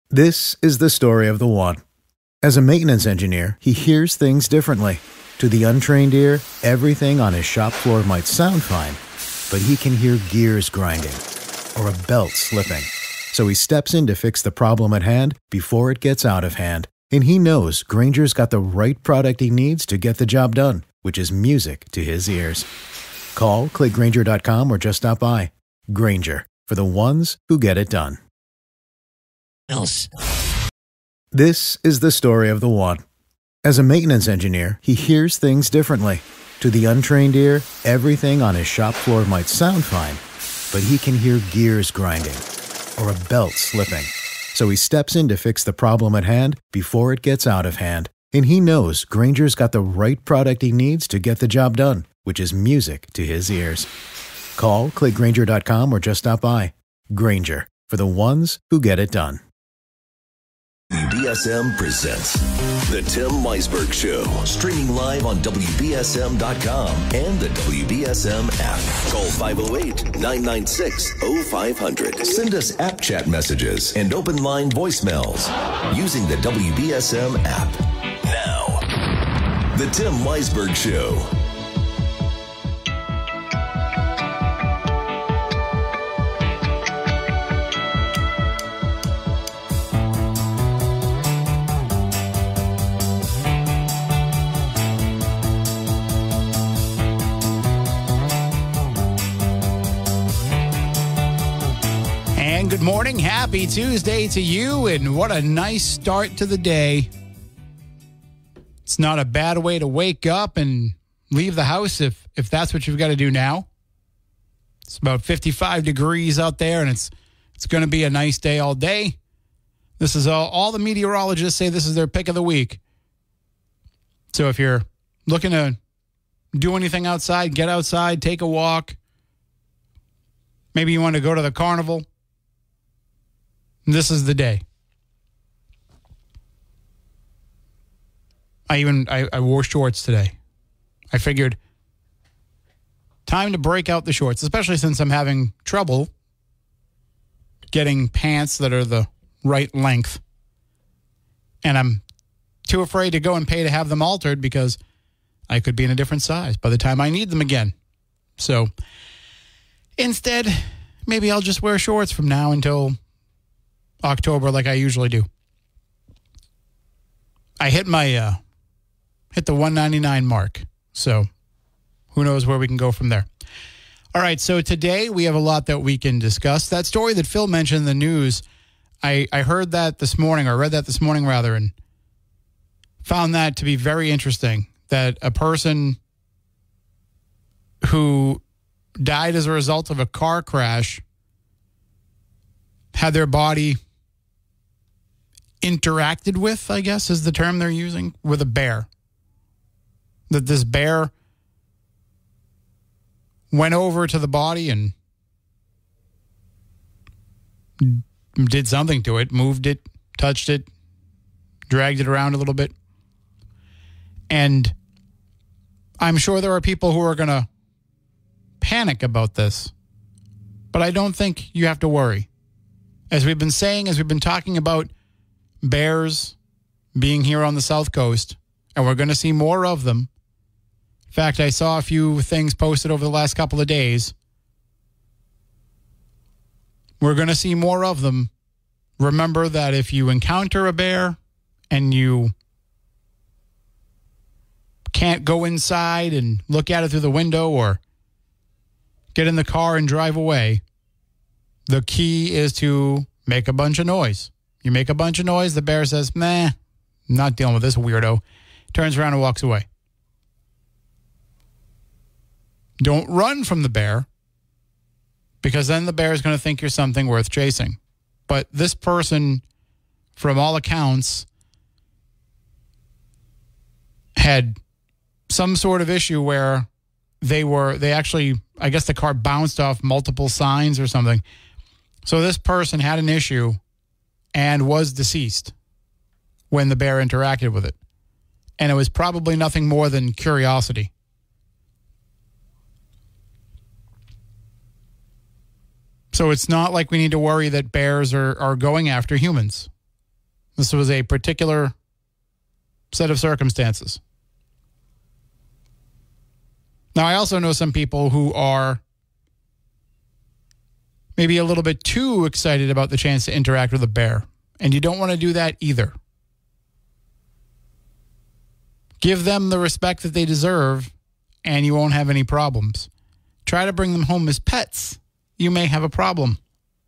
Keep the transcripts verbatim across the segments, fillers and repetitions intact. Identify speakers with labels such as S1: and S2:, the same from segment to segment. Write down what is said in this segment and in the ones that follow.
S1: This is the story of the one. As a maintenance engineer, he hears things differently. To the untrained ear, everything on his shop floor might sound fine, but he can hear gears grinding or a belt slipping. So he steps in to fix the problem at hand before it gets out of hand. And he knows Grainger's got the right product he needs to get the job done, which is music to his ears. Call, click Grainger dot com, or just stop by. Grainger, for the ones who get it done.
S2: Else.
S1: This is the story of the one. As a maintenance engineer, he hears things differently. To the untrained ear, everything on his shop floor might sound fine, but he can hear gears grinding or a belt slipping. So he steps in to fix the problem at hand before it gets out of hand. And he knows Grainger's got the right product he needs to get the job done, which is music to his ears. Call, click Grainger dot com, or just stop by. Grainger, for the ones who get it done.
S3: W B S M presents The Tim Meisberg Show, streaming live on W B S M dot com and the W B S M app. Call five oh eight, nine nine six, oh five hundred. Send us app chat messages and open line voicemails using the W B S M app. Now, The Tim Meisberg Show.
S2: Good morning. Happy Tuesday to you, and what a nice start to the day. It's not a bad way to wake up and leave the house if if that's what you've got to do now. It's about fifty-five degrees out there, and it's it's going to be a nice day all day. This is all, all the meteorologists say this is their pick of the week. So if you're looking to do anything outside, get outside, take a walk. Maybe you want to go to the carnival. This is the day. I even, I, I wore shorts today. I figured time to break out the shorts, especially since I'm having trouble getting pants that are the right length. And I'm too afraid to go and pay to have them altered because I could be in a different size by the time I need them again. So instead, maybe I'll just wear shorts from now until October like I usually do. I hit my uh, hit the one ninety-nine mark, so who knows where we can go from there. All right, so today we have a lot that we can discuss. That story that Phil mentioned in the news, I, I heard that this morning, or read that this morning rather, and found that to be very interesting, that a person who died as a result of a car crash had their body interacted with, I guess is the term they're using, with a bear. That this bear went over to the body and did something to it, moved it, touched it, dragged it around a little bit. And I'm sure there are people who are going to panic about this, but I don't think you have to worry. As we've been saying, as we've been talking about bears being here on the South Coast, and we're going to see more of them. In fact, I saw a few things posted over the last couple of days. We're going to see more of them. Remember that if you encounter a bear and you can't go inside and look at it through the window or get in the car and drive away, the key is to make a bunch of noise. You make a bunch of noise, the bear says, meh, I'm not dealing with this weirdo. Turns around and walks away. Don't run from the bear, because then the bear is going to think you're something worth chasing. But this person, from all accounts, had some sort of issue where they were, they actually, I guess the car bounced off multiple signs or something. So this person had an issue and was deceased when the bear interacted with it. And it was probably nothing more than curiosity. So it's not like we need to worry that bears are, are going after humans. This was a particular set of circumstances. Now, I also know some people who are maybe a little bit too excited about the chance to interact with a bear, and you don't want to do that either. Give them the respect that they deserve, and you won't have any problems. Try to bring them home as pets. You may have a problem.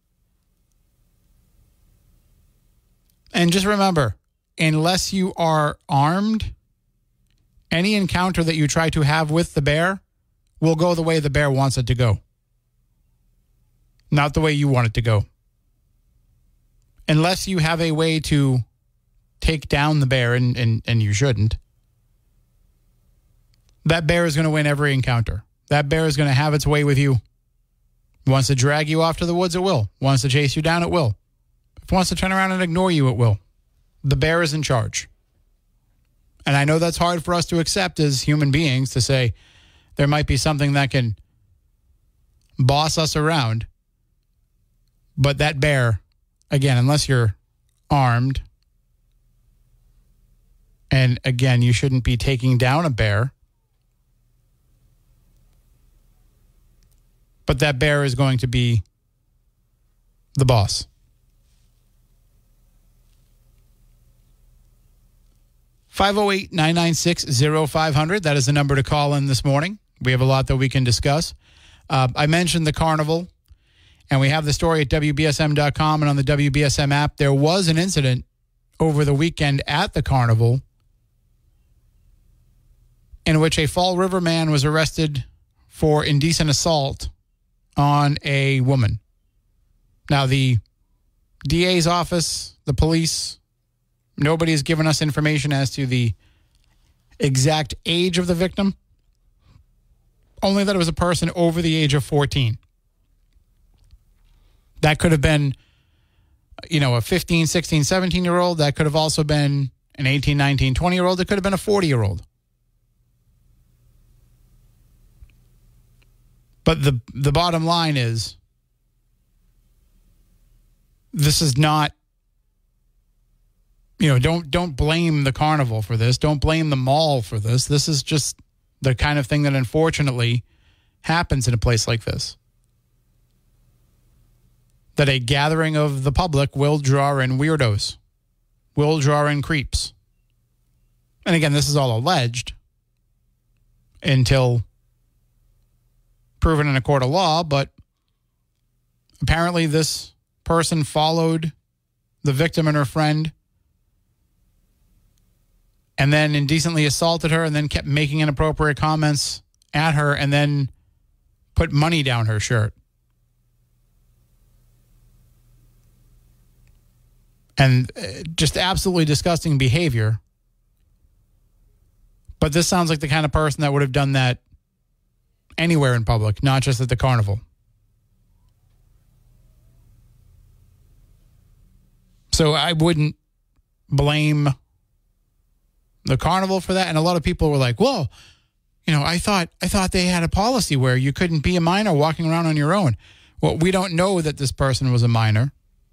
S2: And just remember, unless you are armed, any encounter that you try to have with the bear will go the way the bear wants it to go. Not the way you want it to go. Unless you have a way to take down the bear, and, and, and you shouldn't, that bear is going to win every encounter. That bear is going to have its way with you. Wants to drag you off to the woods, it will. Wants to chase you down, it will. If it wants to turn around and ignore you, it will. The bear is in charge. And I know that's hard for us to accept as human beings, to say there might be something that can boss us around. But that bear, again, unless you're armed, and again, you shouldn't be taking down a bear, but that bear is going to be the boss. five oh eight, nine nine six, oh five hundred. That is the number to call in this morning. We have a lot that we can discuss. Uh, I mentioned the carnival, and we have the story at W B S M dot com and on the W B S M app. There was an incident over the weekend at the carnival in which a Fall River man was arrested for indecent assault on a woman. Now, the D A's office, the police, nobody has given us information as to the exact age of the victim, only that it was a person over the age of fourteen. That could have been, you know, a fifteen, sixteen, seventeen-year-old. That could have also been an eighteen, nineteen, twenty-year-old. It could have been a forty-year-old. But the the bottom line is, this is not, you know, don't don't blame the carnival for this. Don't blame the mall for this. This is just the kind of thing that unfortunately happens in a place like this. That a gathering of the public will draw in weirdos, will draw in creeps. And again, this is all alleged until proven in a court of law, but apparently this person followed the victim and her friend and then indecently assaulted her and then kept making inappropriate comments at her and then put money down her shirt. And just absolutely disgusting behavior. But this sounds like the kind of person that would have done that anywhere in public, not just at the carnival. So I wouldn't blame the carnival for that. And a lot of people were like, whoa, you know, I thought I thought they had a policy where you couldn't be a minor walking around on your own. Well, we don't know that this person was a minor.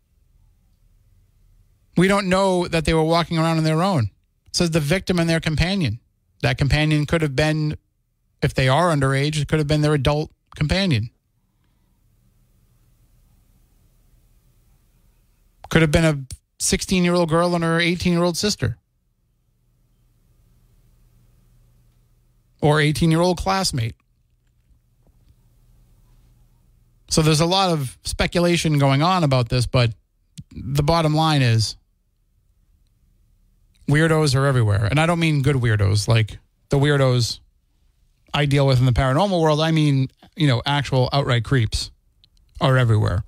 S2: We don't know that they were walking around on their own. It says the victim and their companion. That companion could have been, if they are underage, it could have been their adult companion. Could have been a sixteen-year-old girl and her eighteen-year-old sister. Or eighteen-year-old classmate. So there's a lot of speculation going on about this, but the bottom line is weirdos are everywhere. And I don't mean good weirdos, like the weirdos I deal with in the paranormal world. I mean, you know, actual outright creeps are everywhere.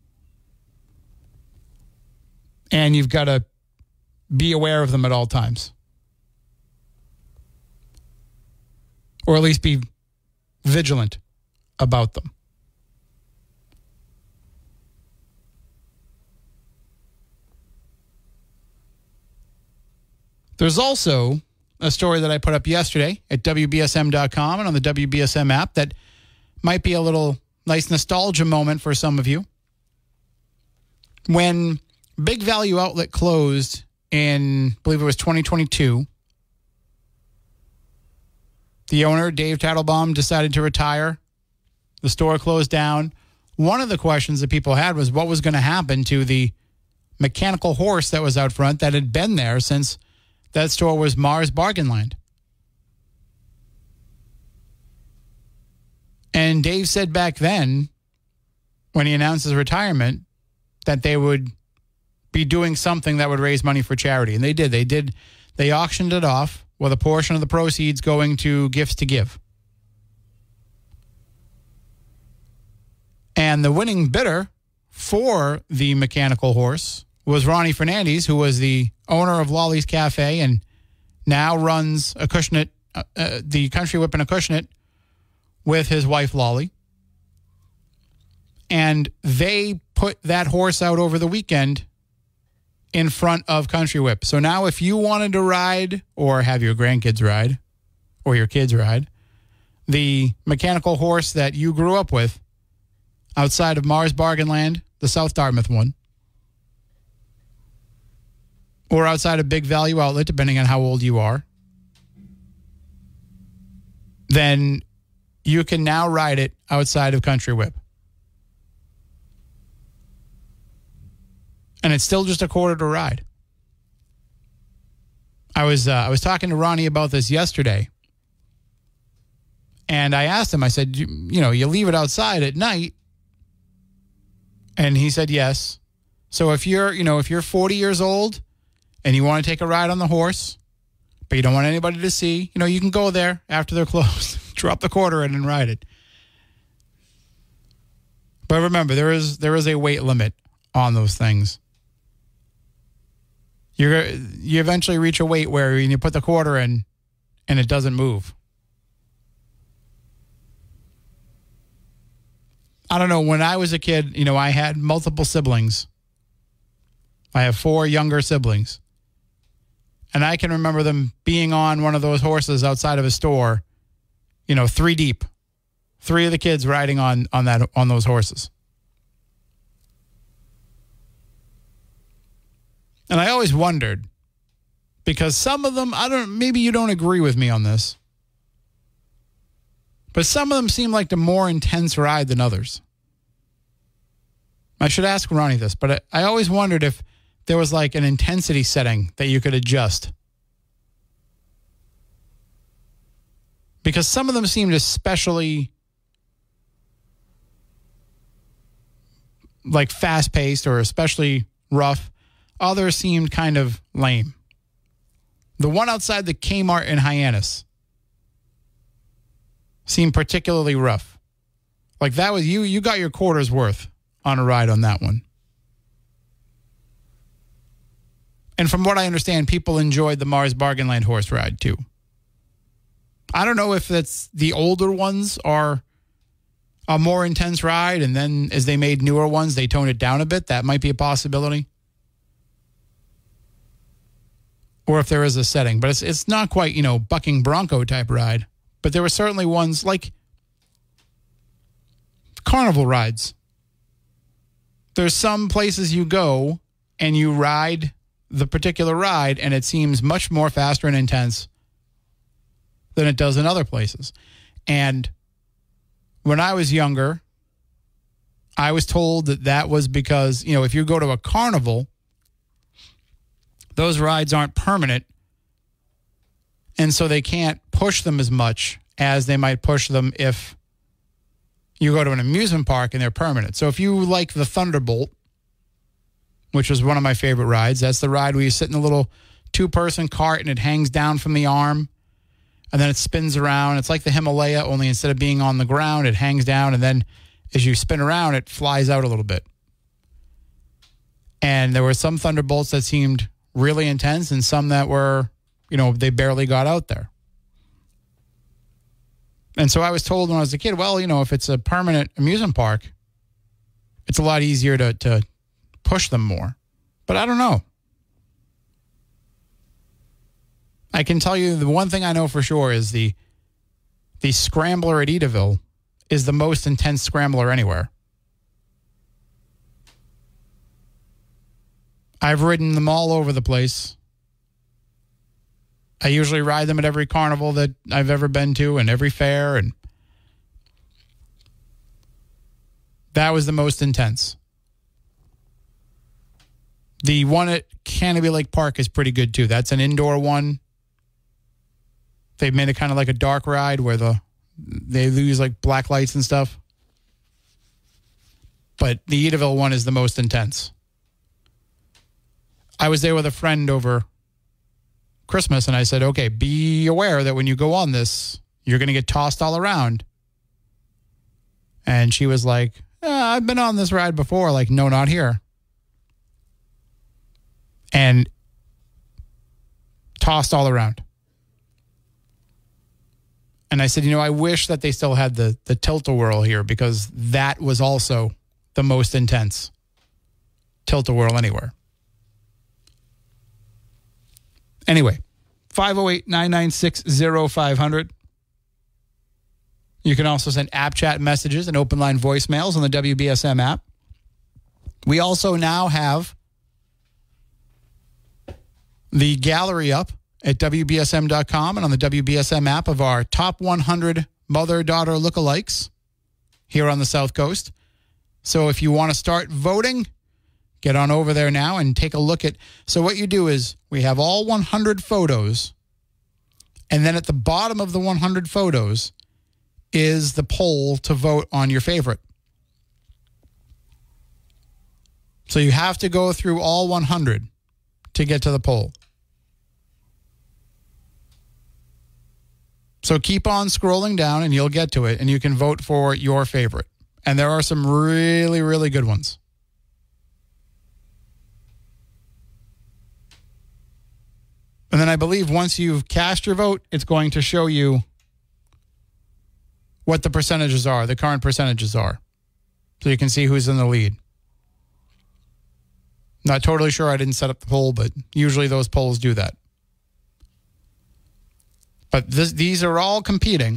S2: And you've got to be aware of them at all times. Or at least be vigilant about them. There's also a story that I put up yesterday at W B S M dot com and on the W B S M app that might be a little nice nostalgia moment for some of you. When Big Value Outlet closed in, I believe it was twenty twenty-two. The owner, Dave Tattlebaum, decided to retire. The store closed down. One of the questions that people had was what was going to happen to the mechanical horse that was out front that had been there since that store was Mars Bargain Land. And Dave said back then, when he announced his retirement, that they would be doing something that would raise money for charity. And they did. They did. They auctioned it off with a portion of the proceeds going to Gifts to Give. And the winning bidder for the mechanical horse was Ronnie Fernandez, who was the owner of Lolly's Cafe and now runs Acushnet, uh, uh, the Country Whip in Acushnet with his wife, Lolly. And they put that horse out over the weekend in front of Country Whip. So now if you wanted to ride or have your grandkids ride or your kids ride the mechanical horse that you grew up with outside of Mars Bargain Land, the South Dartmouth one, or outside of Big Value Outlet, depending on how old you are, then you can now ride it outside of Country Whip. And it's still just a quarter to ride. I was uh, I was talking to Ronnie about this yesterday. And I asked him, I said, you, you know, you leave it outside at night? And he said, yes. So if you're, you know, if you're forty years old and you want to take a ride on the horse, but you don't want anybody to see, you know, you can go there after they're closed, drop the quarter in and ride it. But remember, there is there is a weight limit on those things. You're you eventually reach a weight where you put the quarter in and it doesn't move. I don't know. When I was a kid, you know, I had multiple siblings. I have four younger siblings. And I can remember them being on one of those horses outside of a store, you know, three deep. Three of the kids riding on on that on those horses. And I always wondered, because some of them, I don't, maybe you don't agree with me on this, but some of them seem like the more intense ride than others. I should ask Ronnie this, but I, I always wondered if there was like an intensity setting that you could adjust. Because some of them seemed especially like fast-paced or especially rough. Others seemed kind of lame. The one outside the Kmart in Hyannis seemed particularly rough. Like that was, you you got your quarter's worth on a ride on that one. And from what I understand, people enjoyed the Mars Bargain Land horse ride too. I don't know if that's the older ones are a more intense ride, and then as they made newer ones, they toned it down a bit. That might be a possibility. Or if there is a setting. But it's it's not quite, you know, bucking bronco type ride. But there were certainly ones like carnival rides. There's some places you go and you ride the particular ride and it seems much more faster and intense than it does in other places. And when I was younger, I was told that that was because, you know, if you go to a carnival, those rides aren't permanent, and so they can't push them as much as they might push them if you go to an amusement park and they're permanent. So if you like the Thunderbolt, which was one of my favorite rides, that's the ride where you sit in a little two-person cart and it hangs down from the arm, and then it spins around. It's like the Himalaya, only instead of being on the ground, it hangs down, and then as you spin around, it flies out a little bit. And there were some Thunderbolts that seemed really intense and some that were, you know, they barely got out there. And so I was told when I was a kid, well, you know, if it's a permanent amusement park, it's a lot easier to, to push them more. But I don't know. I can tell you the one thing I know for sure is the the scrambler at Edaville is the most intense scrambler anywhere. I've ridden them all over the place I usually ride them at every carnival that I've ever been to and every fair, and that was the most intense. The one at Canopy Lake Park is pretty good, too. That's an indoor one. They've made it kind of like a dark ride where the they use like black lights and stuff. But the Edaville one is the most intense. I was there with a friend over Christmas, and I said, okay, be aware that when you go on this, you're going to get tossed all around. And she was like, eh, I've been on this ride before. Like, no, not here. And tossed all around. And I said, you know, I wish that they still had the, the tilt-a-whirl here, because that was also the most intense tilt-a-whirl anywhere. Anyway, five oh eight, nine nine six, oh five hundred. You can also send app chat messages and open line voicemails on the W B S M app. We also now have the gallery up at W B S M dot com and on the W B S M app of our top one hundred mother-daughter lookalikes here on the South Coast. So if you want to start voting, get on over there now and take a look at. So what you do is we have all one hundred photos, and then at the bottom of the one hundred photos is the poll to vote on your favorite. So you have to go through all one hundred to get to the poll. So keep on scrolling down and you'll get to it, and you can vote for your favorite. And there are some really, really good ones. And then I believe once you've cast your vote, it's going to show you what the percentages are, the current percentages are. So you can see who's in the lead. Not totally sure. I didn't set up the poll, but usually those polls do that. But this, these are all competing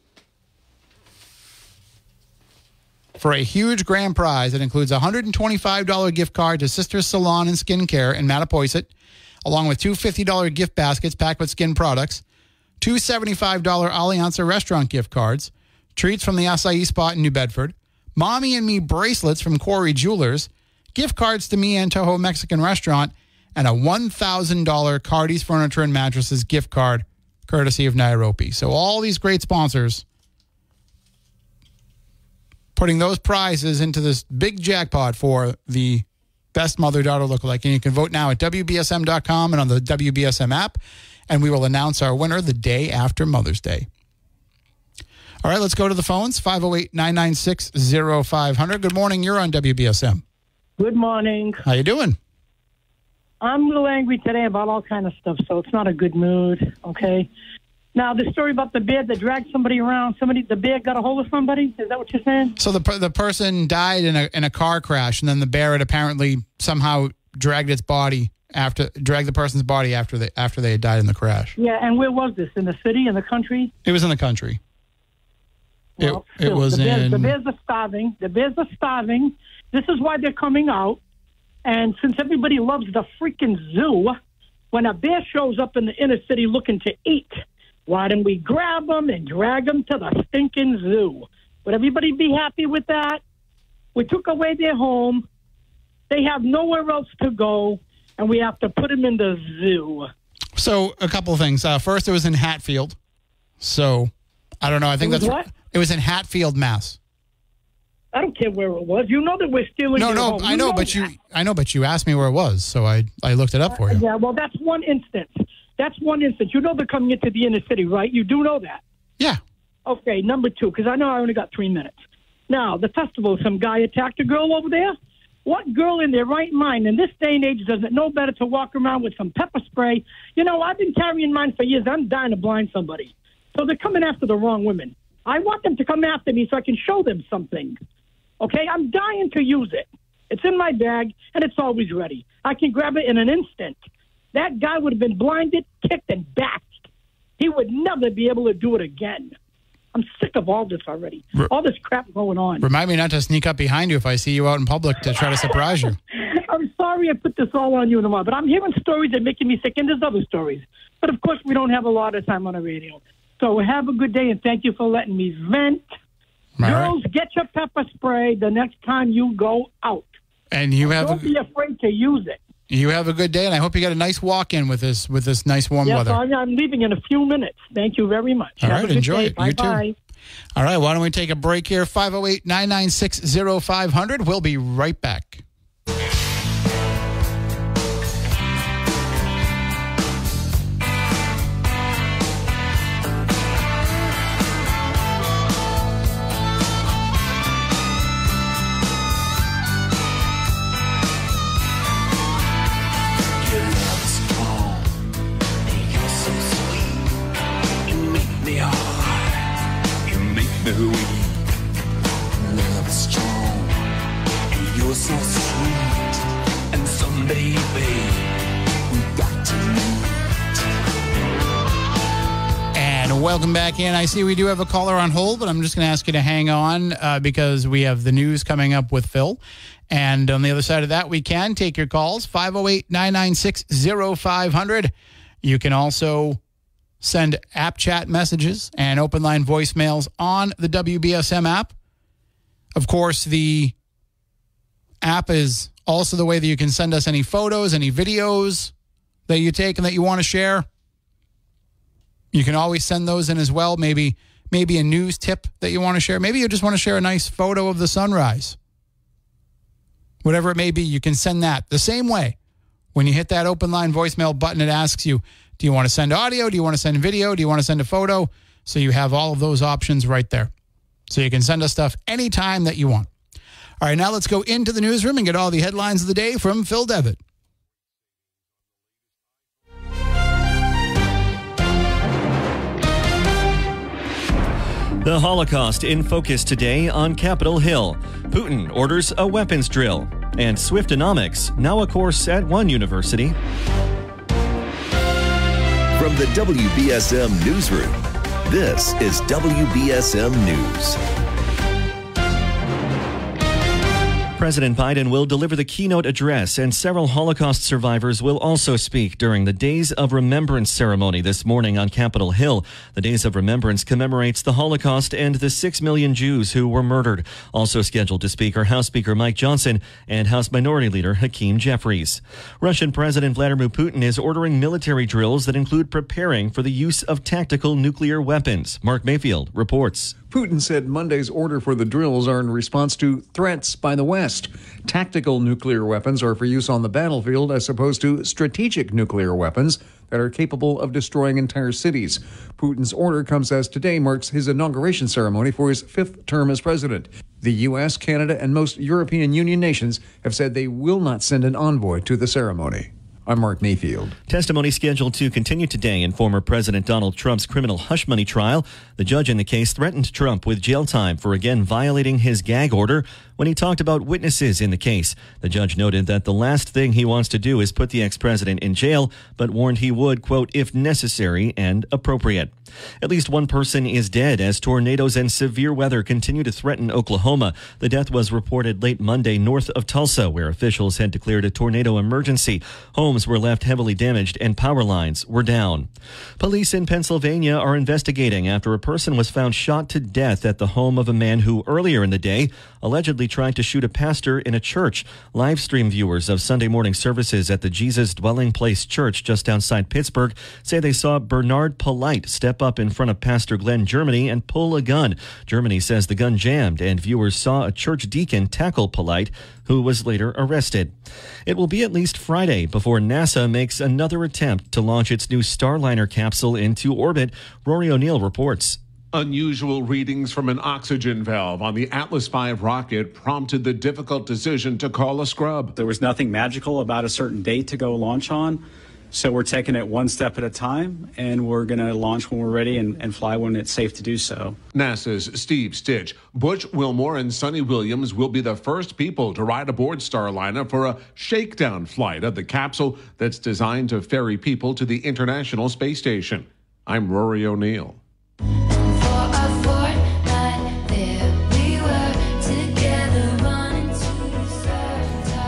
S2: for a huge grand prize that includes a one hundred twenty-five dollars gift card to Sisters Salon and Skincare in Mattapoisett, along with two fifty dollars gift baskets packed with skin products, two seventy-five dollars Alianza restaurant gift cards, treats from the Acai Spot in New Bedford, Mommy and Me bracelets from Corey Jewelers, gift cards to Mi Antojo Mexican Restaurant, and a one thousand dollars Cardi's Furniture and Mattresses gift card, courtesy of Nairobi. So all these great sponsors putting those prizes into this big jackpot for the best mother-daughter lookalike. And you can vote now at W B S M dot com and on the W B S M app. And we will announce our winner the day after Mother's Day. All right, let's go to the phones. five oh eight, nine nine six, oh five hundred. Good morning. You're on W B S M.
S4: Good morning.
S2: How you doing?
S4: I'm a little angry today about all kind of stuff, so it's not a good mood, okay? Now, the story about the bear that dragged somebody around, somebody, the bear got a hold of somebody? Is that what you're saying?
S2: So the the person died in a in a car crash, and then the bear had apparently somehow dragged its body after dragged the person's body after they after they had died in the crash.
S4: Yeah, and where was this? In the city, in the country?
S2: It was in the country.
S4: Well,
S2: it it was
S4: the bears,
S2: in.
S4: The bears are starving. The bears are starving. This is why they're coming out. And since everybody loves the freaking zoo, when a bear shows up in the inner city looking to eat, why don't we grab them and drag them to the stinking zoo? Would everybody be happy with that? We took away their home. They have nowhere else to go, and we have to put them in the zoo.
S2: So a couple of things. Uh, first, it was in Hatfield. So I don't know. I think
S4: it
S2: that's
S4: what?
S2: It was in Hatfield, Mass.
S4: I don't care where it was. You know that we're stealing.
S2: No,
S4: your
S2: no,
S4: home.
S2: I
S4: You
S2: know,
S4: know
S2: but
S4: that.
S2: you, I know, but you asked me where it was, so I, I looked it up for you.
S4: Yeah, well, that's one instance. That's one instance. You know they're coming into the inner city, right? You do know that.
S2: Yeah.
S4: Okay, number two, because I know I only got three minutes. Now, the festival, some guy attacked a girl over there. What girl in their right mind in this day and age doesn't know better to walk around with some pepper spray? You know, I've been carrying mine for years. I'm dying to blind somebody. So they're coming after the wrong women. I want them to come after me so I can show them something. Okay, I'm dying to use it. It's in my bag, and it's always ready. I can grab it in an instant. That guy would have been blinded, kicked, and bashed. He would never be able to do it again. I'm sick of all this already. All this crap going on.
S2: Remind me not to sneak up behind you if I see you out in public to try to surprise you.
S4: I'm sorry I put this all on you tomorrow, but I'm hearing stories that are making me sick, and there's other stories. But, of course, we don't have a lot of time on the radio. So have a good day, and thank you for letting me vent.
S2: All
S4: Girls,
S2: right.
S4: get your pepper spray the next time you go out.
S2: And you have
S4: Don't
S2: a,
S4: be afraid to use it.
S2: you have a good day, and I hope you got a nice walk-in with this with this nice warm
S4: Yes,
S2: weather.
S4: I'm, I'm leaving in a few minutes. Thank you very much.
S2: All
S4: Have
S2: right,
S4: a good
S2: enjoy
S4: day.
S2: it. You too.
S4: Bye-bye.
S2: All right, why don't we take a break here? five oh eight, nine nine six, oh five hundred. We'll be right back.
S5: Love is strong, and you're so sweet, and someday, babe, we got to meet.
S2: And welcome back in. I see we do have a caller on hold, but I'm just going to ask you to hang on uh, because we have the news coming up with Phil. And on the other side of that, we can take your calls, five oh eight, nine nine six, oh five hundred. You can also send app chat messages and open line voicemails on the W B S M app. Of course, the app is also the way that you can send us any photos, any videos that you take and that you want to share. You can always send those in as well. Maybe, maybe a news tip that you want to share. Maybe you just want to share a nice photo of the sunrise. Whatever it may be, you can send that the same way. When you hit that open line voicemail button, it asks you, do you want to send audio? Do you want to send video? Do you want to send a photo? So you have all of those options right there. So you can send us stuff anytime that you want. All right, now let's go into the newsroom and get all the headlines of the day from Phil Devitt.
S6: The Holocaust in focus today on Capitol Hill. Putin orders a weapons drill. And Swiftonomics, now a course at one university.
S3: From the W B S M Newsroom, this is W B S M News.
S6: President Biden will deliver the keynote address, and several Holocaust survivors will also speak during the Days of Remembrance ceremony this morning on Capitol Hill. The Days of Remembrance commemorates the Holocaust and the six million Jews who were murdered. Also scheduled to speak are House Speaker Mike Johnson and House Minority Leader Hakeem Jeffries. Russian President Vladimir Putin is ordering military drills that include preparing for the use of tactical nuclear weapons. Mark Mayfield reports.
S7: Putin said Monday's order for the drills are in response to threats by the West. Tactical nuclear weapons are for use on the battlefield as opposed to strategic nuclear weapons that are capable of destroying entire cities. Putin's order comes as today marks his inauguration ceremony for his fifth term as president. The U S, Canada, and most European Union nations have said they will not send an envoy to the ceremony. I'm Mark Mayfield.
S6: Testimony scheduled to continue today in former President Donald Trump's criminal hush money trial. The judge in the case threatened Trump with jail time for again violating his gag order when he talked about witnesses in the case. The judge noted that the last thing he wants to do is put the ex-president in jail, but warned he would, quote, if necessary and appropriate. At least one person is dead as tornadoes and severe weather continue to threaten Oklahoma. The death was reported late Monday north of Tulsa, where officials had declared a tornado emergency. Homes were left heavily damaged and power lines were down. Police in Pennsylvania are investigating after a person was found shot to death at the home of a man who earlier in the day allegedly tried to shoot a pastor in a church. Live stream viewers of Sunday morning services at the Jesus Dwelling Place Church just outside Pittsburgh say they saw Bernard Polite step up in front of Pastor Glenn Germany and pull a gun. Germany says the gun jammed, and viewers saw a church deacon tackle Polite, who was later arrested. It will be at least Friday before NASA makes another attempt to launch its new Starliner capsule into orbit. Rory O'Neill reports.
S8: Unusual readings from an oxygen valve on the Atlas five rocket prompted the difficult decision to call a scrub.
S9: There was nothing magical about a certain date to go launch on. So we're taking it one step at a time, and we're going to launch when we're ready and, and fly when it's safe to do so.
S8: NASA's Steve Stitch, Butch Wilmore, and Sonny Williams will be the first people to ride aboard Starliner for a shakedown flight of the capsule that's designed to ferry people to the International Space Station. I'm Rory O'Neill.
S10: For a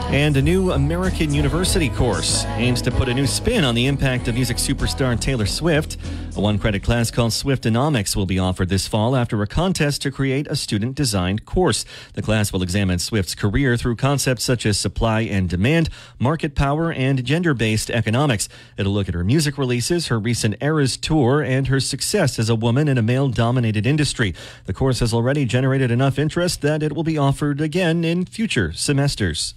S6: And a new American University course aims to put a new spin on the impact of music superstar Taylor Swift. A one-credit class called Swiftonomics will be offered this fall after a contest to create a student-designed course. The class will examine Swift's career through concepts such as supply and demand, market power, and gender-based economics. It'll look at her music releases, her recent Eras tour, and her success as a woman in a male-dominated industry. The course has already generated enough interest that it will be offered again in future semesters.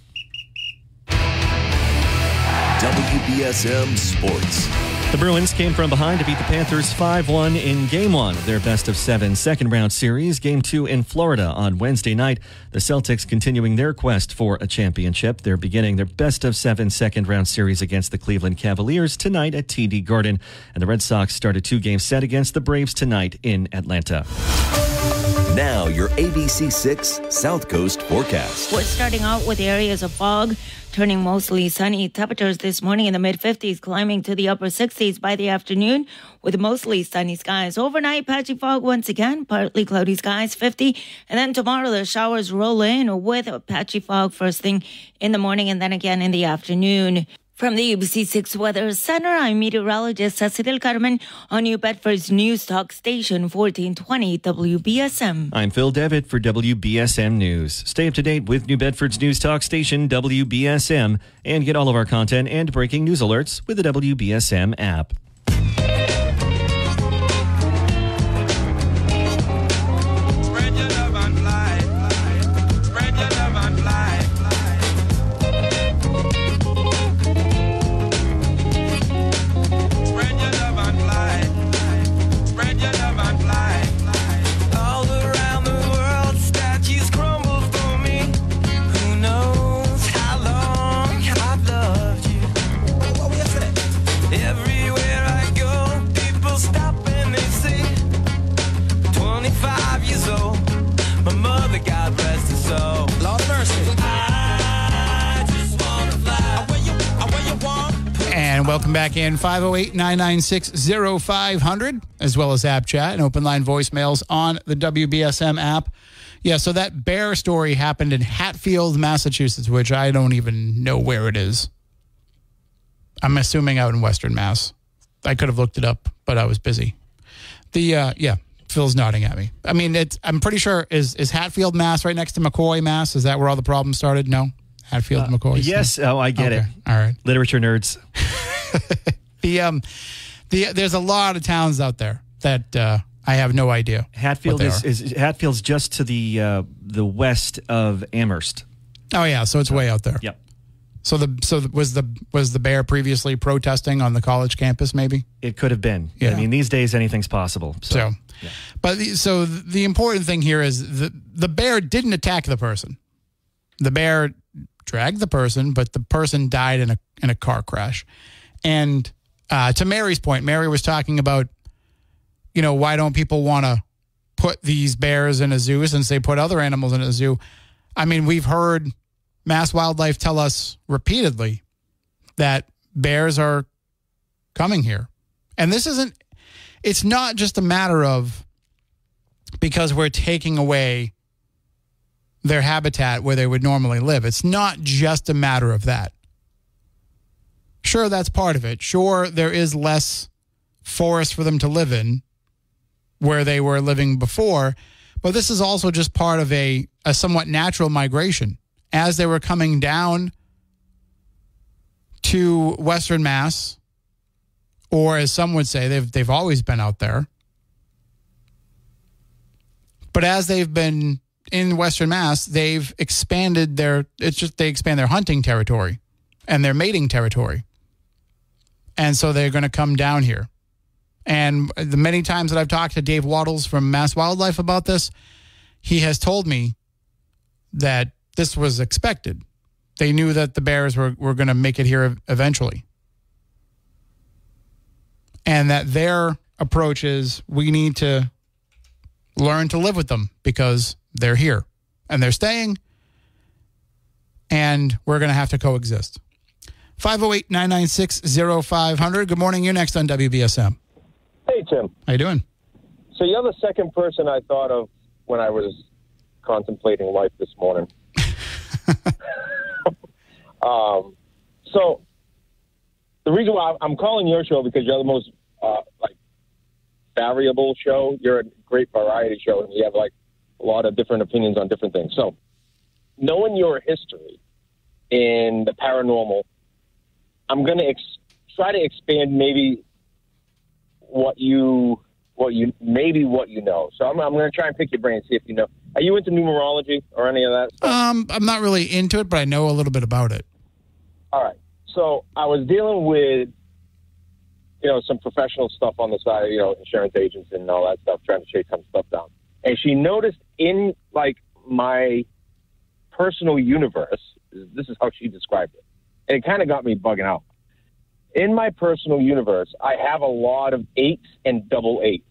S3: W B S M Sports.
S6: The Bruins came from behind to beat the Panthers five one in Game one of their best-of-seven second-round series. Game two in Florida on Wednesday night. The Celtics continuing their quest for a championship. They're beginning their best-of-seven second-round series against the Cleveland Cavaliers tonight at T D Garden. And the Red Sox start a two-game set against the Braves tonight in Atlanta.
S3: Now, your A B C six South Coast forecast.
S10: We're starting out with areas of fog, turning mostly sunny. Temperatures this morning in the mid-fifties, climbing to the upper sixties by the afternoon with mostly sunny skies. Overnight, patchy fog once again, partly cloudy skies, fifty. And then tomorrow, the showers roll in with a patchy fog first thing in the morning and then again in the afternoon. From the A B C six Weather Center, I'm meteorologist Ceci Del Carmen on New Bedford's News Talk Station, fourteen twenty W B S M.
S6: I'm Phil Devitt for W B S M News. Stay up to date with New Bedford's News Talk Station, W B S M, and get all of our content and breaking news alerts with the W B S M app.
S2: Welcome back in, five oh eight, nine nine six, oh five hundred, as well as app chat and open line voicemails on the W B S M app. Yeah, so that bear story happened in Hatfield, Massachusetts, which I don't even know where it is. I'm assuming out in Western Mass. I could have looked it up, but I was busy. The, uh, yeah, Phil's nodding at me. I mean, it's, I'm pretty sure, is, is Hatfield, Mass right next to McCoy, Mass? Is that where all the problems started? No? Hatfield, uh, McCoy?
S6: Yes. Oh, I get
S2: okay.
S6: it.
S2: All right.
S6: Literature nerds.
S2: the um, the there's a lot of towns out there that uh, I have no idea.
S6: Hatfield is, is Hatfield's just to the uh, the west of Amherst.
S2: Oh yeah, so it's so, way out there.
S6: Yep.
S2: So the so was the was the bear previously protesting on the college campus? Maybe
S6: it could have been.
S2: Yeah.
S6: I mean, these days anything's possible. So,
S2: so
S6: yeah.
S2: but the, so the important thing here is the the bear didn't attack the person. The bear dragged the person, but the person died in a in a car crash. And uh, to Mary's point, Mary was talking about, you know, why don't people want to put these bears in a zoo since they put other animals in a zoo? I mean, we've heard Mass Wildlife tell us repeatedly that bears are coming here. And this isn't, it's not just a matter of because we're taking away their habitat where they would normally live. It's not just a matter of that. Sure, that's part of it. Sure, there is less forest for them to live in where they were living before, but this is also just part of a, a somewhat natural migration. As they were coming down to Western Mass, or as some would say, they've they've always been out there. But as they've been in Western Mass, they've expanded their, it's just they expand their hunting territory and their mating territory. And so they're going to come down here. And the many times that I've talked to Dave Waddles from Mass Wildlife about this, he has told me that this was expected. They knew that the bears were, were going to make it here eventually. And that their approach is we need to learn to live with them because they're here and they're staying and we're going to have to coexist. five oh eight, nine nine six, oh five hundred. Good morning. You're next on W B S M.
S11: Hey, Tim.
S2: How you doing?
S11: So you're the second person I thought of when I was contemplating life this morning. Um, so the reason why I'm calling your show because you're the most uh, like variable show. You're a great variety show, and you have like a lot of different opinions on different things. So knowing your history in the paranormal, I'm going to ex- try to expand maybe what you what you maybe what you know. So I'm, I'm going to try and pick your brain and see if you know. Are you into numerology or any of that stuff?
S2: Um, I'm not really into it, but I know a little bit about it.
S11: All right. So I was dealing with, you know, some professional stuff on the side, you know, insurance agents and all that stuff, trying to chase some stuff down. And she noticed in, like, my personal universe, this is how she described it, and it kind of got me bugging out. In my personal universe, I have a lot of eights and double eights.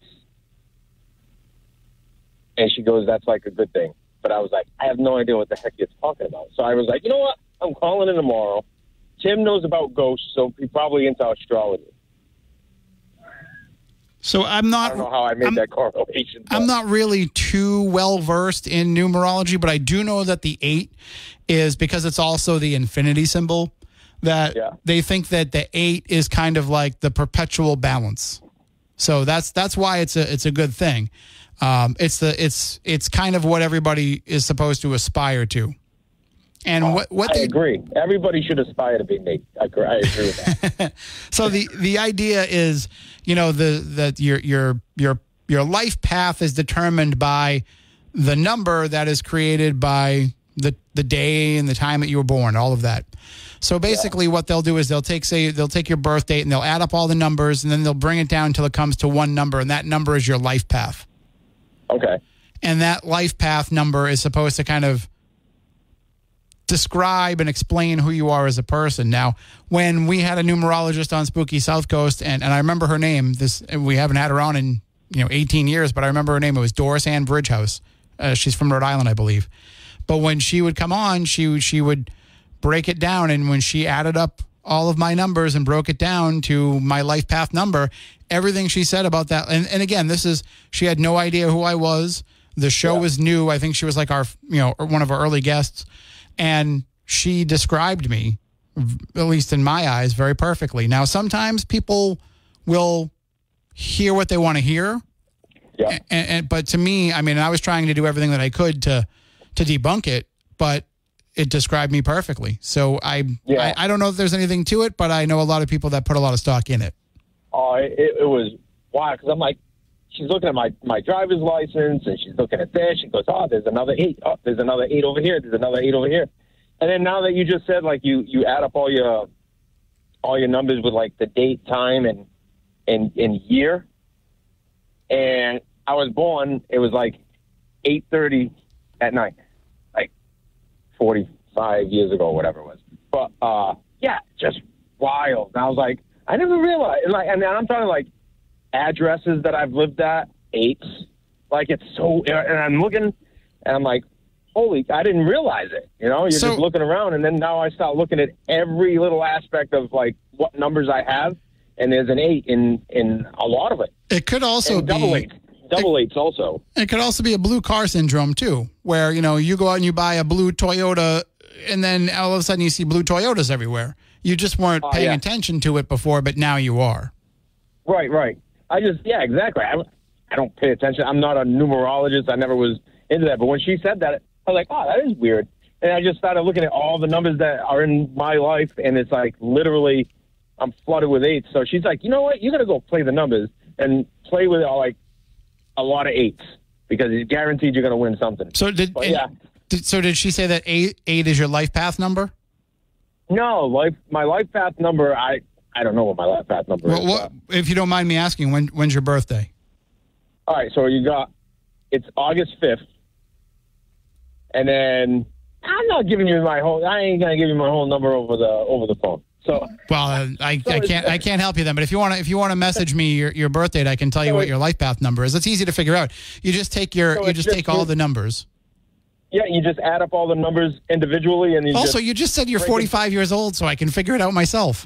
S11: And she goes, that's like a good thing. But I was like, I have no idea what the heck you're talking about. So I was like, you know what? I'm calling in tomorrow. Tim knows about ghosts, so he's probably into astrology.
S2: So I'm not.
S11: I don't know how I made
S2: I'm,
S11: that correlation.
S2: I'm not really too well versed in numerology, but I do know that the eight is because it's also the infinity symbol. That
S11: yeah.
S2: They think that the eight is kind of like the perpetual balance. So that's that's why it's a it's a good thing. Um, it's the it's it's kind of what everybody is supposed to aspire to. And
S11: oh,
S2: what what
S11: I
S2: they,
S11: agree. Everybody should aspire to be Nate. I agree, I agree with that.
S2: So the the idea is, you know, the that your your your your life path is determined by the number that is created by the the day and the time that you were born, all of that. So basically, yeah. what they'll do is they'll take say they'll take your birth date and they'll add up all the numbers and then they'll bring it down until it comes to one number, and that number is your life path.
S11: Okay.
S2: And that life path number is supposed to kind of describe and explain who you are as a person. Now, when we had a numerologist on Spooky South Coast, and, and I remember her name, this we haven't had her on in you know eighteen years, but I remember her name. It was Doris Ann Bridgehouse. Uh, she's from Rhode Island, I believe. But when she would come on, she she would break it down, and when she added up all of my numbers and broke it down to my life path number, everything she said about that, and, and again, this is, she had no idea who I was. The show yeah. was new. I think she was like our, you know, one of our early guests, and she described me, at least in my eyes, very perfectly. Now, sometimes people will hear what they want to hear,
S11: yeah.
S2: and, and but to me, I mean, I was trying to do everything that I could to to debunk it, but it described me perfectly. So I,
S11: yeah.
S2: I I don't know if there's anything to it, but I know a lot of people that put a lot of stock in it.
S11: Oh, it, it was wild because I'm like, she's looking at my, my driver's license and she's looking at this. She goes, oh, there's another eight. Oh, there's another eight over here. There's another eight over here. And then now that you just said, like, you, you add up all your all your numbers with, like, the date, time, and, and, and year. And I was born, it was, like, eight thirty at night, like forty-five years ago, whatever it was. But, uh, yeah, just wild. And I was like, I never realized. And, like, and I'm talking, like, addresses that I've lived at, eights. Like, it's so, and I'm looking, and I'm like, holy, I didn't realize it. You know, you're
S2: So-
S11: just looking around, and then now I start looking at every little aspect of, like, what numbers I have, and there's an eight in, in a lot of it.
S2: It could also
S11: And double
S2: be
S11: eights. Double eights also.
S2: it could also be a blue car syndrome too, where you know you go out and you buy a blue Toyota, and then all of a sudden you see blue Toyotas everywhere. You just weren't
S11: Oh,
S2: paying
S11: yeah.
S2: attention to it before, but now you are.
S11: Right, right. I just, yeah, exactly. I, I don't pay attention. I'm not a numerologist. I never was into that. But when she said that, I was like, oh, that is weird. And I just started looking at all the numbers that are in my life, and it's like literally I'm flooded with eights. So she's like, you know what? You're going to go play the numbers and play with uh, like a lot of eights because it's guaranteed you're going to win something.
S2: So did,
S11: But,
S2: and-
S11: yeah.
S2: did so did she say that eight eight is your life path number?
S11: No, life, my life path number, I, I don't know what my life path number
S2: Well,
S11: is.
S2: what, if you don't mind me asking, when when's your birthday?
S11: All right, so you got, it's August fifth. And then I'm not giving you my whole, I ain't going to give you my whole number over the over the phone. So,
S2: Well, uh, I,
S11: So
S2: I
S11: it's-
S2: can't I can't help you then. But if you want to if you want to message me your, your birth date, I can tell you
S11: So
S2: what
S11: it-
S2: your life path number is. It's easy to figure out. You just take your
S11: So
S2: you
S11: it's
S2: just
S11: just
S2: take all
S11: you-
S2: the numbers.
S11: yeah, you just add up all the numbers individually. And you
S2: Also,
S11: just,
S2: you just said you're
S11: break it-
S2: forty-five years old, so I can figure it out myself.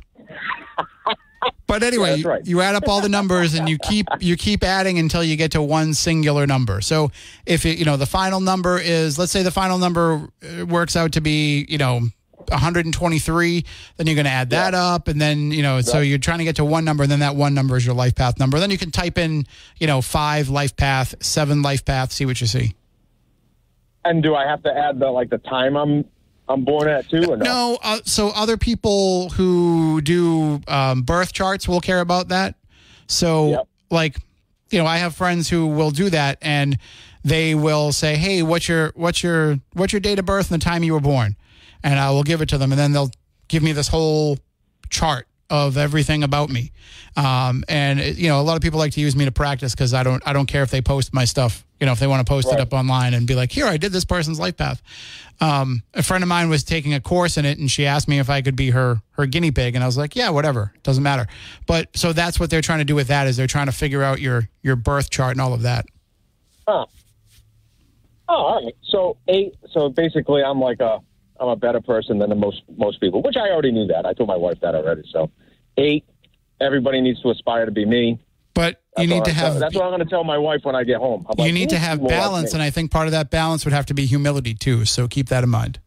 S2: But anyway,
S11: Yeah, that's right.
S2: you add up all the numbers and you keep you keep adding until you get to one singular number. So if it, you know the final number is, let's say the final number uh, works out to be, you know, one hundred twenty-three, then you're going to add that yeah. up, and then, you know, so you're trying to get to one number, and then that one number is your life path number. Then you can type in, you know, five life path, seven life path, see what you see.
S11: And do I have to add the like the time I'm I'm born at too, or no?
S2: No, uh, so other people who do um, birth charts will care about that. So, yep. like, you know, I have friends who will do that, and they will say, "Hey, what's your what's your what's your date of birth and the time you were born?" And I will give it to them, and then they'll give me this whole chart of everything about me. Um, and you know, a lot of people like to use me to practice because I don't I don't care if they post my stuff. You know, if they want to post right. it up online and be like, "Here, I did this person's life path." Um, a friend of mine was taking a course in it, and she asked me if I could be her her guinea pig, and I was like, "Yeah, whatever, doesn't matter." But so that's what they're trying to do with that, is they're trying to figure out your your birth chart and all of that.
S11: Huh. Oh, all right. So eight. So basically, I'm like a I'm a better person than the most most people, which I already knew that. I told my wife that already. So eight. Everybody needs to aspire to be me.
S2: But you
S11: that's
S2: need to have.
S11: Tell, that's what I'm going to tell my wife when I get home. I'm
S2: you
S11: like,
S2: need to have balance, like and I think part of that balance would have to be humility too. So keep that in mind.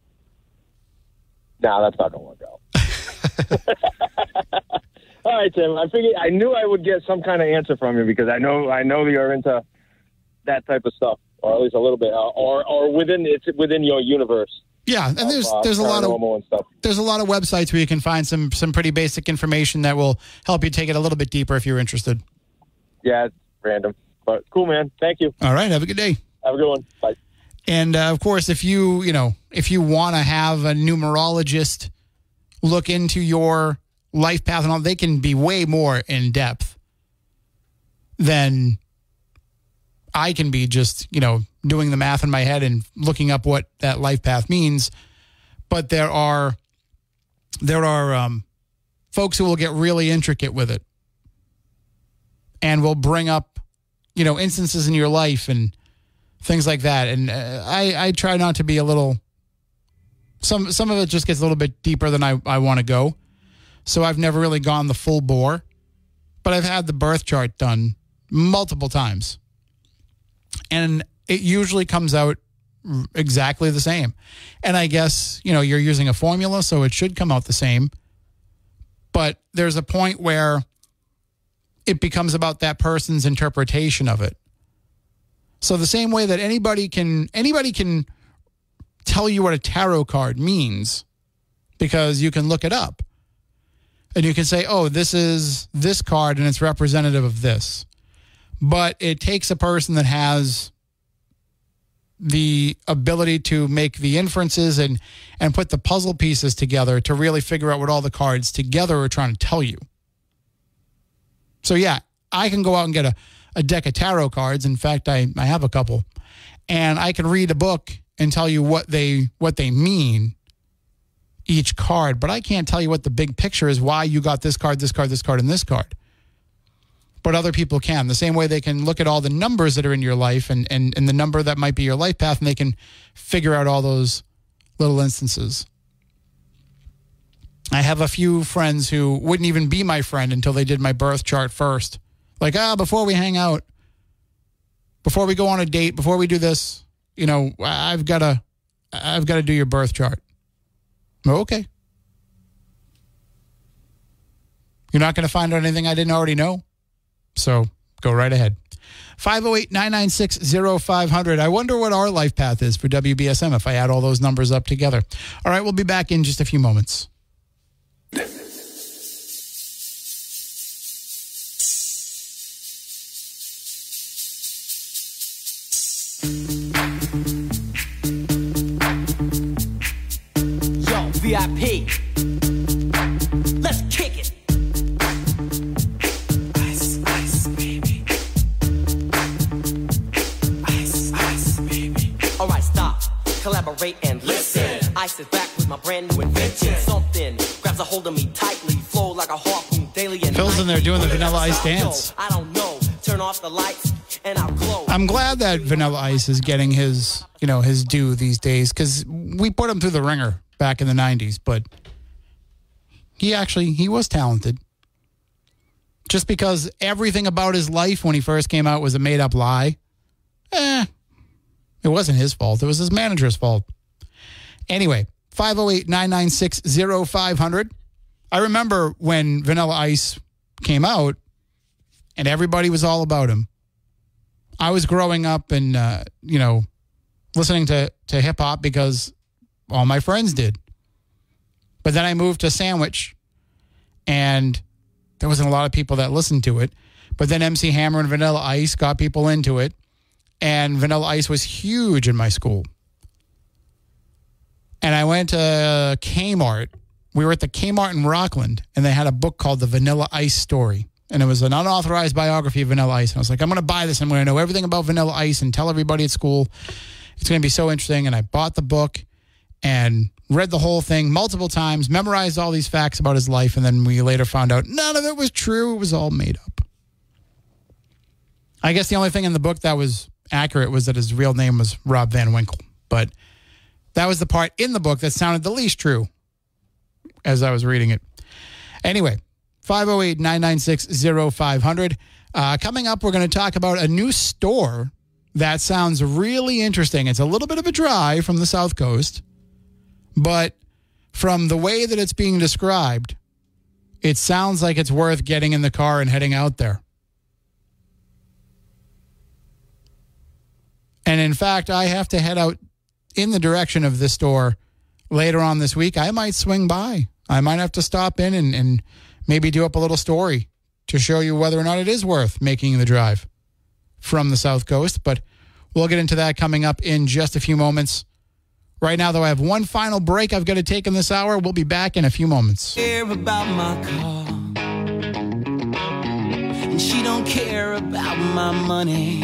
S11: No, nah, that's not going to work out. All right, Tim. I figured I knew I would get some kind of answer from you because I know I know you're into that type of stuff, or at least a little bit, uh, or or within it's within your universe.
S2: Yeah, and there's
S11: uh,
S2: there's a lot of
S11: and stuff.
S2: there's a lot of websites where you can find some some pretty basic information that will help you take it a little bit deeper if you're interested.
S11: Yeah, it's random, but cool, man. Thank you.
S2: All right, have a good day.
S11: Have a good one. Bye.
S2: And uh, of course, if you you know if you want to have a numerologist look into your life path and all, they can be way more in depth than I can be just, you know, doing the math in my head and looking up what that life path means. But there are there are um, folks who will get really intricate with it and will bring up, you know, instances in your life and things like that. And uh, I, I try not to be a little, some some of it just gets a little bit deeper than I, I want to go. So I've never really gone the full bore, but I've had the birth chart done multiple times. And it usually comes out exactly the same. And I guess, you know, you're using a formula, so it should come out the same. But there's a point where it becomes about that person's interpretation of it. So the same way that anybody can anybody can tell you what a tarot card means because you can look it up. And you can say, oh, this is this card and it's representative of this. But it takes a person that has the ability to make the inferences and, and put the puzzle pieces together to really figure out what all the cards together are trying to tell you. So, yeah, I can go out and get a, a deck of tarot cards. In fact, I, I have a couple. And I can read a book and tell you what they what they mean, each card. But I can't tell you what the big picture is, why you got this card, this card, this card, and this card. But other people can. The same way they can look at all the numbers that are in your life and, and, and the number that might be your life path, and they can figure out all those little instances. I have a few friends who wouldn't even be my friend until they did my birth chart first. Like, ah, before we hang out, before we go on a date, before we do this, you know, I've got to, I've got to do your birth chart. Oh, okay. You're not going to find out anything I didn't already know? So go right ahead. five oh eight, nine nine six, oh five hundred. I wonder what our life path is for W B S M if I add all those numbers up together. All right, we'll be back in just a few moments.
S12: Yo, V I P. Let's kick it. Ice, ice, baby. Ice, ice, baby. All right, stop. Collaborate and listen. Ice is back with my brand new invention. Something grabs a hold of me tightly. Flow like a harpoon daily and
S2: Phil's in there doing the Vanilla Ice dance.
S12: I don't know. Turn off the lights and I'll glow.
S2: I'm glad that Vanilla Ice is getting his, you know, his due these days, because we put him through the ringer back in the nineties, but he actually, he was talented. Just because everything about his life when he first came out was a made-up lie, eh, it wasn't his fault. It was his manager's fault. Anyway, five oh eight, nine nine six, oh five hundred. I remember when Vanilla Ice came out and everybody was all about him. I was growing up and, uh, you know, listening to, to hip hop because all my friends did. But then I moved to Sandwich and there wasn't a lot of people that listened to it. But then M C Hammer and Vanilla Ice got people into it. And Vanilla Ice was huge in my school. And I went to Kmart. We were at the Kmart in Rockland, and they had a book called The Vanilla Ice Story. And it was an unauthorized biography of Vanilla Ice. And I was like, I'm going to buy this. I'm going to know everything about Vanilla Ice and tell everybody at school. It's going to be so interesting. And I bought the book and read the whole thing multiple times, memorized all these facts about his life, and then we later found out none of it was true. It was all made up. I guess the only thing in the book that was accurate was that his real name was Rob Van Winkle. But that was the part in the book that sounded the least true as I was reading it. Anyway, five oh eight, nine nine six, oh five hundred. Uh, coming up, we're going to talk about a new store that sounds really interesting. It's a little bit of a drive from the South Coast, but from the way that it's being described, it sounds like it's worth getting in the car and heading out there. And in fact, I have to head out in the direction of this store later on this week. I might swing by. I might have to stop in and, and maybe do up a little story to show you whether or not it is worth making the drive from the South Coast. But we'll get into that coming up in just a few moments. Right now, though, I have one final break I've got to take in this hour. We'll be back in a few moments.
S5: Care about my car, and she don't care about my money.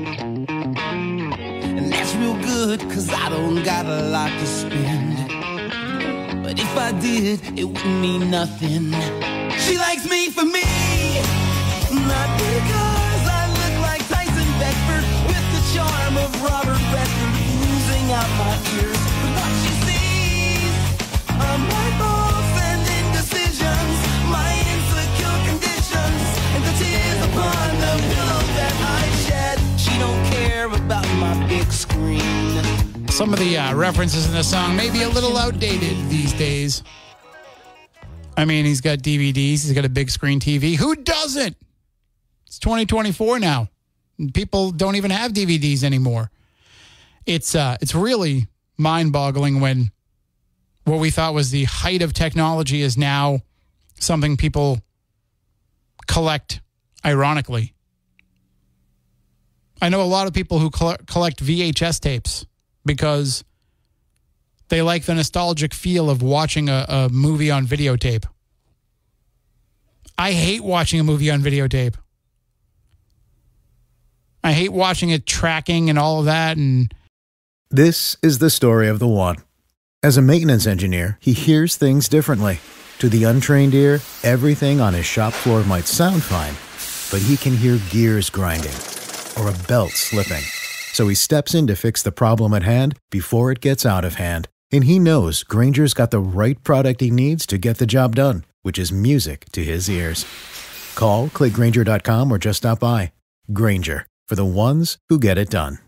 S5: And that's real good, cause I don't got a lot to spend. But if I did, it wouldn't mean nothing. She likes me for me, not because I look like Tyson Beckford with the charm of Robert Redford oozing out my ears. But what she sees are my thoughts and indecisions, my insecure conditions, and the tears upon the pillow that I shed. She don't care about my big screen.
S2: Some of the uh, references in the song may be a little outdated these days. I mean, he's got D V Ds. He's got a big screen T V. Who doesn't? It's twenty twenty-four now. People don't even have D V Ds anymore. It's uh, it's really mind-boggling when what we thought was the height of technology is now something people collect, ironically. I know a lot of people who collect V H S tapes because they like the nostalgic feel of watching a, a movie on videotape. I hate watching a movie on videotape. I hate watching it tracking and all of that. And
S1: this is the story of the one. As a maintenance engineer, he hears things differently. To the untrained ear, everything on his shop floor might sound fine, but he can hear gears grinding or a belt slipping. So he steps in to fix the problem at hand before it gets out of hand. And he knows Grainger's got the right product he needs to get the job done, which is music to his ears. Call, click Grainger dot com, or just stop by. Grainger, for the ones who get it done.